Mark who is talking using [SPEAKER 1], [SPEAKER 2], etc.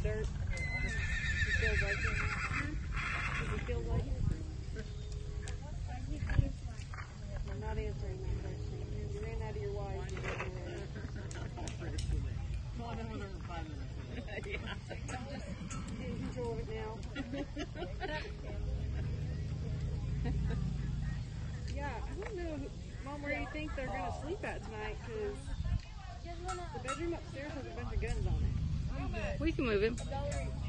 [SPEAKER 1] dirt? It feels like it. Does it feel like it? I'm not answering that question. You ran out of your wife. Getting control of it now. Yeah, I don't know, Mom, where you think they're going to sleep at tonight, because the bedroom upstairs has a bunch of guns on it. We can move him.